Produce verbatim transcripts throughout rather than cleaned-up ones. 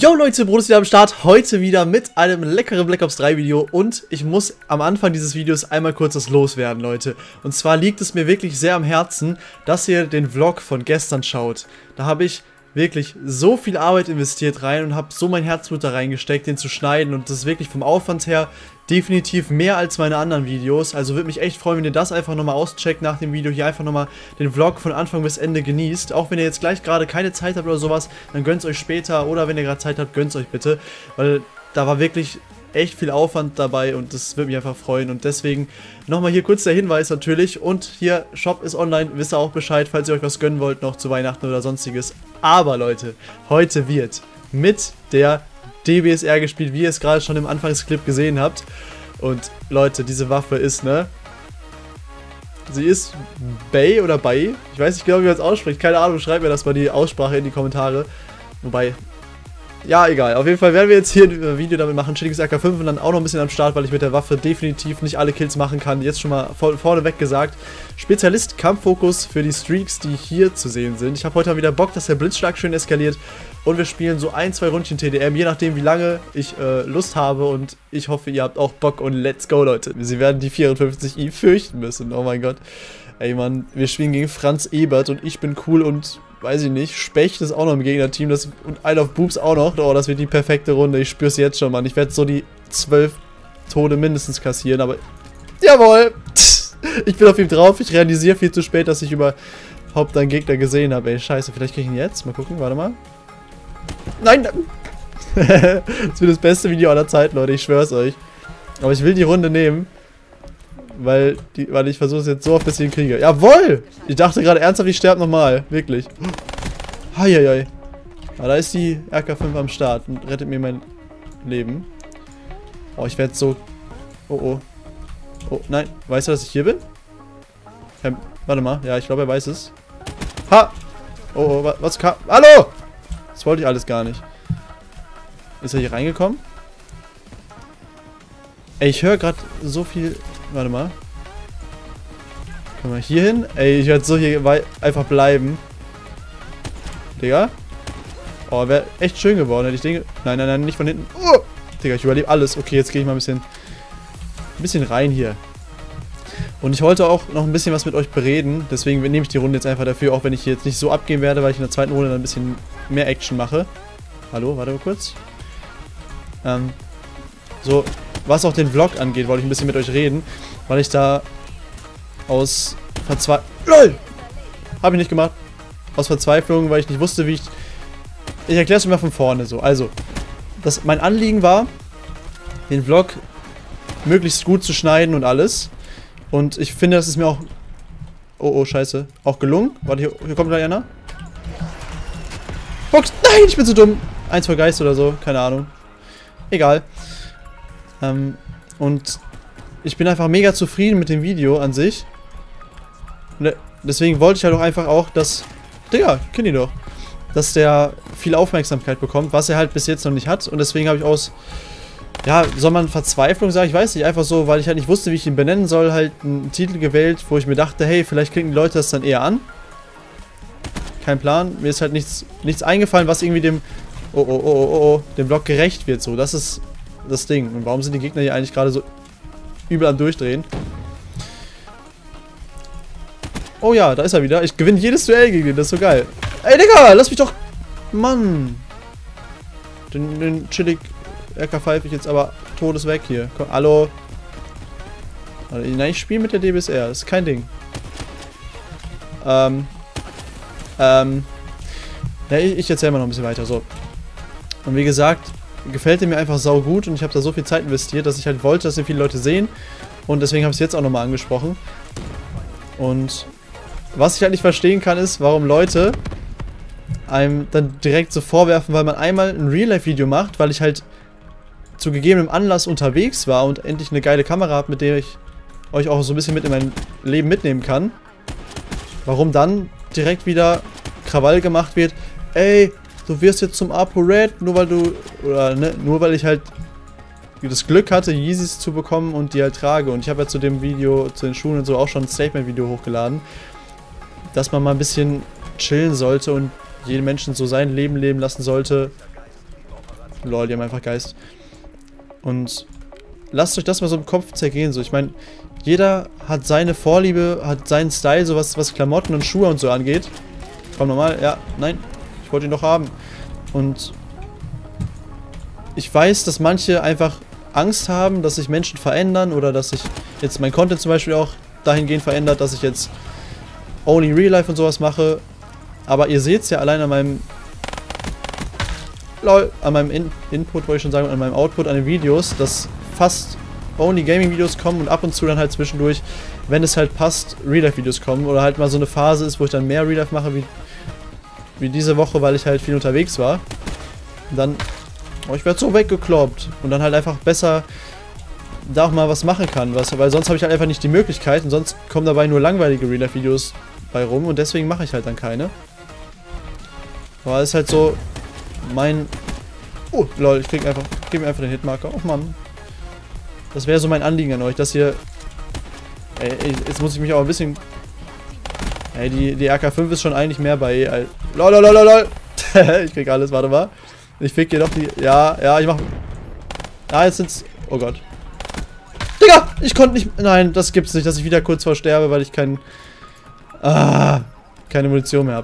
Yo Leute, Bruder ist wieder am Start, heute wieder mit einem leckeren Black Ops drei Video und ich muss am Anfang dieses Videos einmal kurz was loswerden, Leute. Und zwar liegt es mir wirklich sehr am Herzen, dass ihr den Vlog von gestern schaut. Da habe ich wirklich so viel Arbeit investiert rein und habe so mein Herzblut da reingesteckt, den zu schneiden, und das ist wirklich vom Aufwand her definitiv mehr als meine anderen Videos. Also würde mich echt freuen, wenn ihr das einfach nochmal auscheckt nach dem Video, hier einfach nochmal den Vlog von Anfang bis Ende genießt. Auch wenn ihr jetzt gleich gerade keine Zeit habt oder sowas, dann gönnt es euch später, oder wenn ihr gerade Zeit habt, gönnt es euch bitte, weil da war wirklich echt viel Aufwand dabei und das würde mich einfach freuen. Und deswegen nochmal hier kurz der Hinweis natürlich, und hier, Shop ist online, wisst ihr auch Bescheid, falls ihr euch was gönnen wollt noch zu Weihnachten oder sonstiges. Aber Leute, heute wird mit der D B S R gespielt, wie ihr es gerade schon im Anfangsclip gesehen habt. Und Leute, diese Waffe ist, ne? Sie ist Bay oder Bay? Ich weiß nicht genau, wie man es ausspricht. Keine Ahnung, schreibt mir das mal die Aussprache in die Kommentare. Wobei, ja, egal. Auf jeden Fall werden wir jetzt hier ein Video damit machen. Chilliges R K fünf und dann auch noch ein bisschen am Start, weil ich mit der Waffe definitiv nicht alle Kills machen kann. Jetzt schon mal vorneweg gesagt. Spezialist Kampffokus für die Streaks, die hier zu sehen sind. Ich habe heute mal wieder Bock, dass der Blitzschlag schön eskaliert. Und wir spielen so ein, zwei Rundchen T D M, je nachdem wie lange ich äh, Lust habe. Und ich hoffe, ihr habt auch Bock, und let's go, Leute. Sie werden die vierundfünfzig i fürchten müssen. Oh mein Gott. Ey, Mann, wir spielen gegen Franz Ebert und ich bin cool und, weiß ich nicht, Specht ist auch noch im Gegnerteam, das, und I Love Boobs auch noch. Oh, das wird die perfekte Runde. Ich spür's jetzt schon, Mann. Ich werde so die zwölf Tode mindestens kassieren, aber jawohl! Ich bin auf ihm drauf. Ich realisiere viel zu spät, dass ich überhaupt einen Gegner gesehen habe. Ey, scheiße. Vielleicht kriege ich ihn jetzt. Mal gucken, warte mal. Nein! Das wird das beste Video aller Zeiten, Leute. Ich schwör's euch. Aber ich will die Runde nehmen. Weil, die, weil ich versuche es jetzt so oft, bis ich ihn kriege. Jawohl! Ich dachte gerade ernsthaft, ich sterbe nochmal. Wirklich. Heieiei. Aber da ist die R K fünf am Start und rettet mir mein Leben. Oh, ich werde so... Oh, oh. Oh, nein. Weiß er, dass ich hier bin? Ähm, warte mal. Ja, ich glaube, er weiß es. Ha! Oh, oh, was kam... Hallo! Das wollte ich alles gar nicht. Ist er hier reingekommen? Ey, ich höre gerade so viel... Warte mal. Können wir hier hin? Ey, ich werde so hier einfach bleiben. Digga. Oh, wäre echt schön geworden, hätte ich Dinge... Nein, nein, nein, nicht von hinten. Oh! Digga, ich überlebe alles. Okay, jetzt gehe ich mal ein bisschen... Ein bisschen rein hier. Und ich wollte auch noch ein bisschen was mit euch bereden. Deswegen nehme ich die Runde jetzt einfach dafür, auch wenn ich hier jetzt nicht so abgehen werde, weil ich in der zweiten Runde dann ein bisschen mehr Action mache. Hallo, warte mal kurz. Ähm... So... Was auch den Vlog angeht, wollte ich ein bisschen mit euch reden, weil ich da aus Verzweiflung... LOL! Habe ich nicht gemacht. Aus Verzweiflung, weil ich nicht wusste, wie ich... Ich erkläre es mir von vorne so. Also, das, mein Anliegen war, den Vlog möglichst gut zu schneiden und alles. Und ich finde, das ist mir auch... Oh, oh, scheiße. Auch gelungen. Warte, hier, hier kommt gleich einer. Box! Nein, ich bin zu dumm. Eins vor Geist oder so, keine Ahnung. Egal. Ähm, und ich bin einfach mega zufrieden mit dem Video an sich. Und deswegen wollte ich halt auch einfach auch, dass... Digga, kenn ihn doch. Dass der viel Aufmerksamkeit bekommt, was er halt bis jetzt noch nicht hat. Und deswegen habe ich aus... Ja, soll man Verzweiflung sagen? Ich weiß nicht, einfach so, weil ich halt nicht wusste, wie ich ihn benennen soll, halt einen Titel gewählt, wo ich mir dachte, hey, vielleicht klicken die Leute das dann eher an. Kein Plan. Mir ist halt nichts, nichts eingefallen, was irgendwie dem... Oh, oh, oh, oh, oh, dem Vlog gerecht wird, so. Das ist... das Ding. Und warum sind die Gegner hier eigentlich gerade so übel am Durchdrehen? Oh ja, da ist er wieder. Ich gewinne jedes Duell gegen ihn. Das ist so geil. Ey, Digga, lass mich doch... Mann. Den, den chillig R K pfeife ich jetzt aber todes weg hier. Komm, hallo. Nein, ich spiele mit der D B S R. Das ist kein Ding. Ähm. Ähm. Ja, ich, ich erzähle mal noch ein bisschen weiter. So. Und wie gesagt... gefällt er mir einfach sau gut, und ich habe da so viel Zeit investiert, dass ich halt wollte, dass ihn viele Leute sehen, und deswegen habe ich es jetzt auch nochmal angesprochen. Und was ich halt nicht verstehen kann, ist, warum Leute einem dann direkt so vorwerfen, weil man einmal ein Real-Life-Video macht, weil ich halt zu gegebenem Anlass unterwegs war und endlich eine geile Kamera habe, mit der ich euch auch so ein bisschen mit in mein Leben mitnehmen kann. Warum dann direkt wieder Krawall gemacht wird, ey, du wirst jetzt zum ApoRed, nur weil du, oder ne, nur weil ich halt das Glück hatte, Yeezys zu bekommen und die halt trage. Und ich habe ja zu dem Video, zu den Schuhen und so auch schon ein Statement-Video hochgeladen, dass man mal ein bisschen chillen sollte und jeden Menschen so sein Leben leben lassen sollte, Lol, die haben einfach Geist. Und lasst euch das mal so im Kopf zergehen. So, ich meine, jeder hat seine Vorliebe, hat seinen Style, so was, was Klamotten und Schuhe und so angeht. Komm nochmal, ja, nein, ich wollte ihn doch haben. Und ich weiß, dass manche einfach Angst haben, dass sich Menschen verändern oder dass sich jetzt mein Content zum Beispiel auch dahingehend verändert, dass ich jetzt Only Real Life und sowas mache. Aber ihr seht es ja allein an meinem lol, an meinem In Input, wollte ich schon sagen, an meinem Output, an den Videos, dass fast Only Gaming Videos kommen und ab und zu dann halt zwischendurch, wenn es halt passt, Real Life Videos kommen oder halt mal so eine Phase ist, wo ich dann mehr Real Life mache, wie, wie diese Woche, weil ich halt viel unterwegs war. Und dann, oh, ich werde so weggekloppt und dann halt einfach besser da auch mal was machen kann, was, weil sonst habe ich halt einfach nicht die Möglichkeit und sonst kommen dabei nur langweilige Real Life Videos bei rum und deswegen mache ich halt dann keine. Aber es ist halt so mein... Oh, lol, ich krieg einfach... Gib mir einfach den Hitmarker. Oh Mann. Das wäre so mein Anliegen an euch, dass ihr... Ey, ey, jetzt muss ich mich auch ein bisschen... Ey, die, die R K fünf ist schon eigentlich mehr bei... Ey, lol, lol, lol, lol. Ich krieg alles, warte mal. Ich fick hier doch die... Ja, ja, ich mach... Ah, jetzt sind's... Oh Gott. Digga! Ich konnte nicht... Nein, das gibt's nicht, dass ich wieder kurz vor sterbe, weil ich kein... Ah... Keine Munition mehr hab.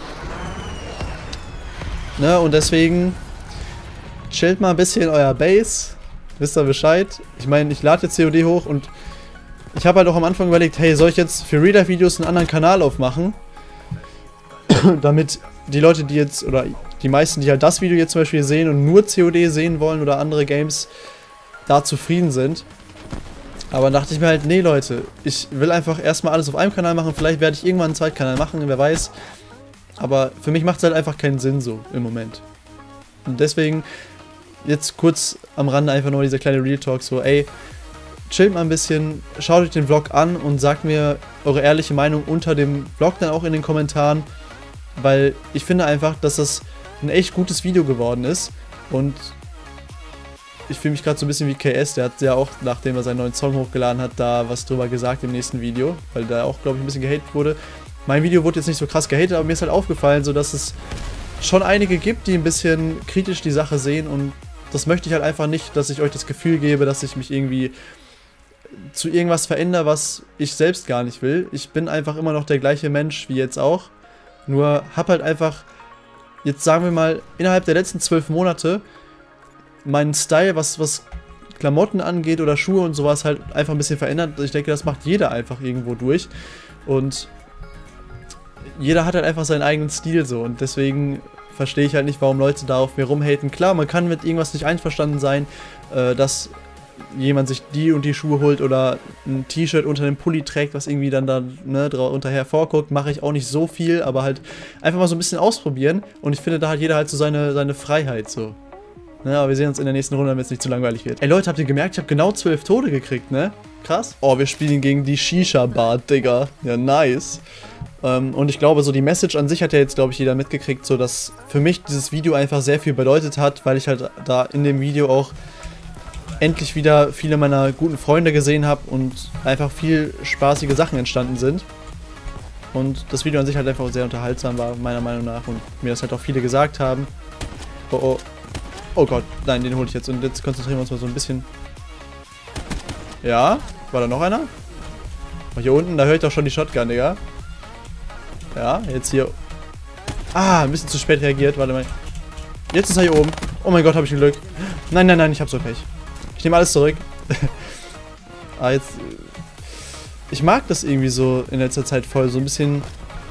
Ne, und deswegen... Chillt mal ein bisschen euer Base. Wisst ihr Bescheid? Ich meine, ich lade jetzt C O D hoch und... Ich habe halt auch am Anfang überlegt, hey, soll ich jetzt für Real Life Videos einen anderen Kanal aufmachen? Damit die Leute, die jetzt... Oder die meisten, die halt das Video jetzt zum Beispiel sehen und nur C O D sehen wollen oder andere Games... da zufrieden sind. Aber dann dachte ich mir halt, nee Leute, ich will einfach erstmal alles auf einem Kanal machen, vielleicht werde ich irgendwann einen zweiten Kanal machen, wer weiß. Aber für mich macht es halt einfach keinen Sinn so im Moment. Und deswegen jetzt kurz am Rande einfach nur dieser kleine Real Talk, so ey, chillt mal ein bisschen, schaut euch den Vlog an und sagt mir eure ehrliche Meinung unter dem Vlog dann auch in den Kommentaren, weil ich finde einfach, dass das ein echt gutes Video geworden ist und ich fühle mich gerade so ein bisschen wie K S, der hat ja auch, nachdem er seinen neuen Song hochgeladen hat, da was drüber gesagt im nächsten Video, weil da auch, glaube ich, ein bisschen gehatet wurde. Mein Video wurde jetzt nicht so krass gehatet, aber mir ist halt aufgefallen, so dass es schon einige gibt, die ein bisschen kritisch die Sache sehen und das möchte ich halt einfach nicht, dass ich euch das Gefühl gebe, dass ich mich irgendwie zu irgendwas verändere, was ich selbst gar nicht will. Ich bin einfach immer noch der gleiche Mensch wie jetzt auch, nur hab halt einfach, jetzt sagen wir mal, innerhalb der letzten zwölf Monate meinen Style, was, was Klamotten angeht oder Schuhe und sowas, halt einfach ein bisschen verändert. Ich denke, das macht jeder einfach irgendwo durch. Und jeder hat halt einfach seinen eigenen Stil so. Und deswegen verstehe ich halt nicht, warum Leute da auf mir rumhaten. Klar, man kann mit irgendwas nicht einverstanden sein, äh, dass jemand sich die und die Schuhe holt oder ein T-Shirt unter dem Pulli trägt, was irgendwie dann da ne, drunter hervorguckt, mache ich auch nicht so viel, aber halt einfach mal so ein bisschen ausprobieren. Und ich finde, da hat jeder halt so seine, seine Freiheit so. Ne, aber wir sehen uns in der nächsten Runde, damit es nicht zu langweilig wird. Ey Leute, habt ihr gemerkt, ich habe genau zwölf Tode gekriegt, ne? Krass. Oh, wir spielen gegen die Shisha-Bar, Digga. Ja, nice. Ähm, und ich glaube, so die Message an sich hat ja jetzt, glaube ich, jeder mitgekriegt, so dass für mich dieses Video einfach sehr viel bedeutet hat, weil ich halt da in dem Video auch endlich wieder viele meiner guten Freunde gesehen habe und einfach viel spaßige Sachen entstanden sind. Und das Video an sich halt einfach sehr unterhaltsam war, meiner Meinung nach, und mir das halt auch viele gesagt haben. Oh, oh. Oh Gott, nein, den hole ich jetzt. Und jetzt konzentrieren wir uns mal so ein bisschen. Ja, war da noch einer? Oh, hier unten, da höre ich doch schon die Shotgun, Digga. Ja, jetzt hier. Ah, ein bisschen zu spät reagiert, warte mal. Jetzt ist er hier oben. Oh mein Gott, habe ich ein Glück. Nein, nein, nein, ich habe so Pech. Ich nehme alles zurück. Ah, jetzt... Ich mag das irgendwie so in letzter Zeit voll, so ein bisschen...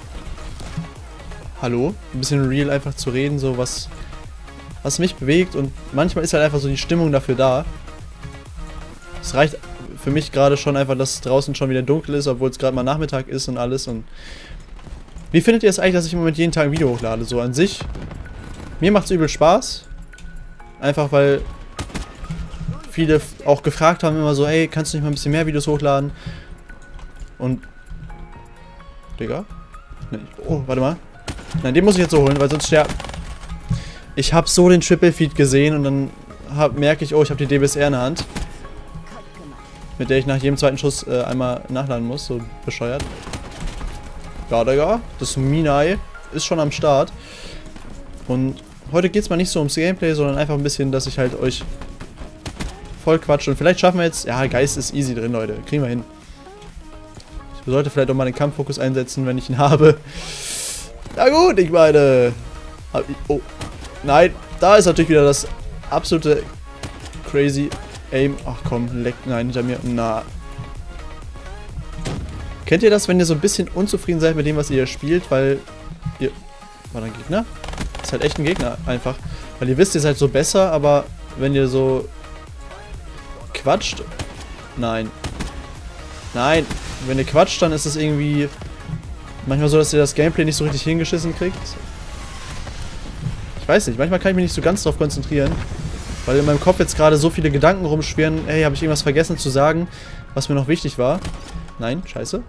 Hallo? Ein bisschen real einfach zu reden, so was... was mich bewegt, und manchmal ist halt einfach so die Stimmung dafür da. Es reicht für mich gerade schon einfach, dass draußen schon wieder dunkel ist, obwohl es gerade mal Nachmittag ist und alles. Und wie findet ihr es eigentlich, dass ich im Moment jeden Tag ein Video hochlade? So an sich, mir macht es übel Spaß. Einfach weil viele auch gefragt haben immer so, hey, kannst du nicht mal ein bisschen mehr Videos hochladen? Und Digga? Nee. Oh, warte mal. Nein, den muss ich jetzt so holen, weil sonst sterben. Ich habe so den Triple Feed gesehen und dann hab, merke ich, oh, ich habe die D B S R in der Hand. Mit der ich nach jedem zweiten Schuss äh, einmal nachladen muss, so bescheuert. Ja, Digga, das Minai ist schon am Start. Und heute geht es mal nicht so ums Gameplay, sondern einfach ein bisschen, dass ich halt euch voll quatsche. Und vielleicht schaffen wir jetzt... Ja, Geist ist easy drin, Leute. Kriegen wir hin. Ich sollte vielleicht auch mal den Kampffokus einsetzen, wenn ich ihn habe. Na gut, ich meine... Oh, nein. Da ist natürlich wieder das absolute crazy Aim. Ach komm, leck. Nein, hinter mir. Na. Kennt ihr das, wenn ihr so ein bisschen unzufrieden seid mit dem, was ihr spielt, weil ihr... War da ein Gegner? Das ist halt echt ein Gegner, einfach. Weil ihr wisst, ihr seid so besser, aber wenn ihr so... quatscht... Nein. Nein. Wenn ihr quatscht, dann ist es irgendwie... manchmal so, dass ihr das Gameplay nicht so richtig hingeschissen kriegt. Ich weiß nicht, manchmal kann ich mich nicht so ganz drauf konzentrieren. Weil in meinem Kopf jetzt gerade so viele Gedanken rumschwirren. Hey, habe ich irgendwas vergessen zu sagen, was mir noch wichtig war? Nein, scheiße.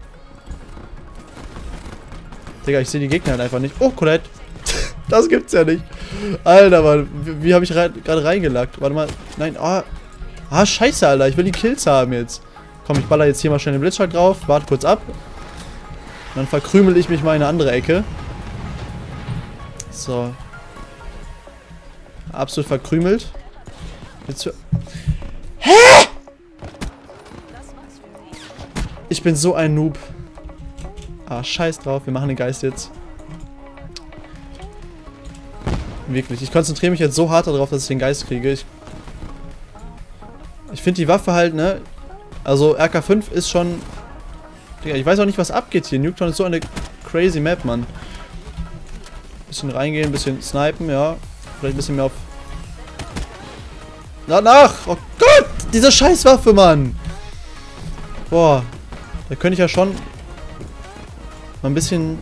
Digga, ich sehe die Gegner halt einfach nicht. Oh, Colette. Das gibt's ja nicht. Alter, Mann. Wie, wie habe ich rei gerade reingelackt? Warte mal. Nein, ah. Ah, scheiße, Alter. Ich will die Kills haben jetzt. Komm, ich baller jetzt hier mal schnell den Blitzschlag drauf. Warte kurz ab. Dann verkrümel ich mich mal in eine andere Ecke. So. Absolut verkrümelt. Jetzt für... Hä? Ich bin so ein Noob. Ah, scheiß drauf. Wir machen den Geist jetzt. Wirklich. Ich konzentriere mich jetzt so hart darauf, dass ich den Geist kriege. Ich, ich finde die Waffe halt, ne? Also R K fünf ist schon... Digga, ich weiß auch nicht, was abgeht hier. Nuketown ist so eine crazy Map, Mann. Bisschen reingehen, bisschen snipen, ja. Vielleicht ein bisschen mehr auf... Na, nach! Oh Gott! Diese Scheißwaffe, Mann! Boah. Da könnte ich ja schon... mal ein bisschen...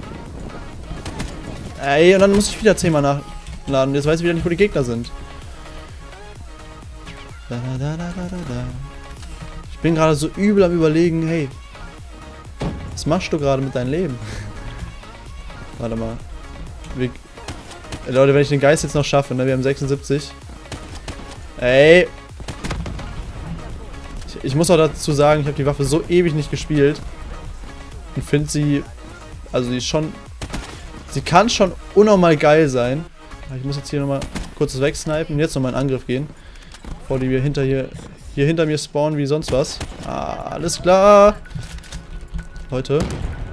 Ey, und dann muss ich wieder zehnmal nachladen. Jetzt weiß ich wieder nicht, wo die Gegner sind. Da, da, da, da, da, da. Ich bin gerade so übel am Überlegen, hey... Was machst du gerade mit deinem Leben? Warte mal. Wir, Leute, wenn ich den Geist jetzt noch schaffe, ne? Wir haben sechsundsiebzig. Ey! Ich, ich muss auch dazu sagen, ich habe die Waffe so ewig nicht gespielt. Und finde sie... Also, die ist schon... Sie kann schon unnormal geil sein. Ich muss jetzt hier nochmal kurz wegsnipen und jetzt nochmal in Angriff gehen. Bevor die wir hinter hier... Hier hinter mir spawnen wie sonst was. Ah, alles klar! Leute.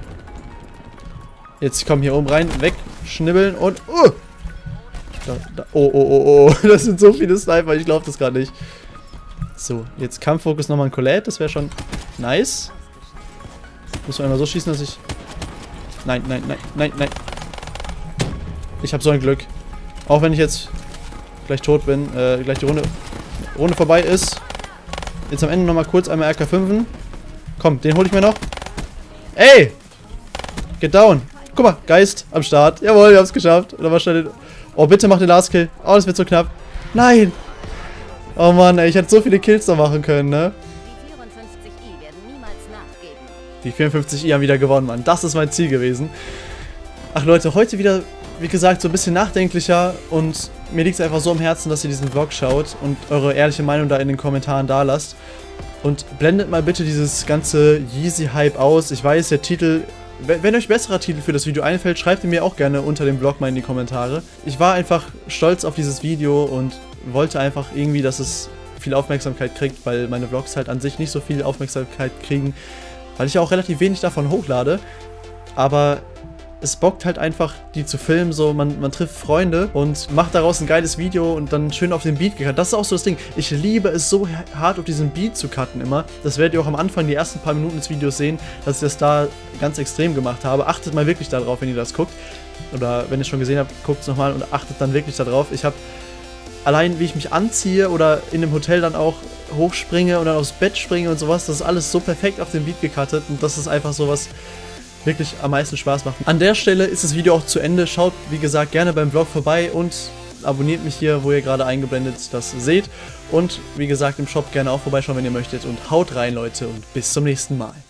Jetzt kommen hier oben rein, wegschnibbeln und... Uh! Da, da, oh, oh, oh, oh. Das sind so viele Sniper, ich glaube das gerade nicht. So, jetzt Kampffokus nochmal an Colette, das wäre schon nice. Muss man einmal so schießen, dass ich... Nein, nein, nein, nein, nein. Ich habe so ein Glück. Auch wenn ich jetzt gleich tot bin, äh, gleich die Runde, Runde vorbei ist. Jetzt am Ende nochmal kurz einmal R K fünf. Komm, den hole ich mir noch. Ey! Get down. Guck mal, Geist am Start. Jawohl, wir haben es geschafft. Oder was schnell den... Oh, bitte mach den Last Kill. Oh, das wird so knapp. Nein! Oh Mann, ey, ich hätte so viele Kills noch machen können, ne? Die vierundfünfzig i werden niemals nachgeben. Die vierundfünfzig i haben wieder gewonnen, Mann. Das ist mein Ziel gewesen. Ach Leute, heute wieder, wie gesagt, so ein bisschen nachdenklicher. Und mir liegt es einfach so am Herzen, dass ihr diesen Vlog schaut und eure ehrliche Meinung da in den Kommentaren da lasst. Und blendet mal bitte dieses ganze Yeezy-Hype aus. Ich weiß, der Titel... Wenn euch besserer Titel für das Video einfällt, schreibt ihn mir auch gerne unter dem Vlog mal in die Kommentare. Ich war einfach stolz auf dieses Video und wollte einfach irgendwie, dass es viel Aufmerksamkeit kriegt, weil meine Vlogs halt an sich nicht so viel Aufmerksamkeit kriegen, weil ich ja auch relativ wenig davon hochlade. Aber es bockt halt einfach, die zu filmen, so, man, man trifft Freunde und macht daraus ein geiles Video und dann schön auf den Beat gecuttet. Das ist auch so das Ding. Ich liebe es so hart, auf diesen Beat zu cutten immer. Das werdet ihr auch am Anfang, die ersten paar Minuten des Videos sehen, dass ich das da ganz extrem gemacht habe. Achtet mal wirklich darauf, wenn ihr das guckt. Oder wenn ihr es schon gesehen habt, guckt es nochmal und achtet dann wirklich darauf. Ich habe allein, wie ich mich anziehe oder in dem Hotel dann auch hochspringe und dann aufs Bett springe und sowas, das ist alles so perfekt auf den Beat gecuttet und das ist einfach sowas... wirklich am meisten Spaß macht. An der Stelle ist das Video auch zu Ende. Schaut, wie gesagt, gerne beim Vlog vorbei und abonniert mich hier, wo ihr gerade eingeblendet das seht. Und wie gesagt, im Shop gerne auch vorbeischauen, wenn ihr möchtet. Und haut rein, Leute, und bis zum nächsten Mal.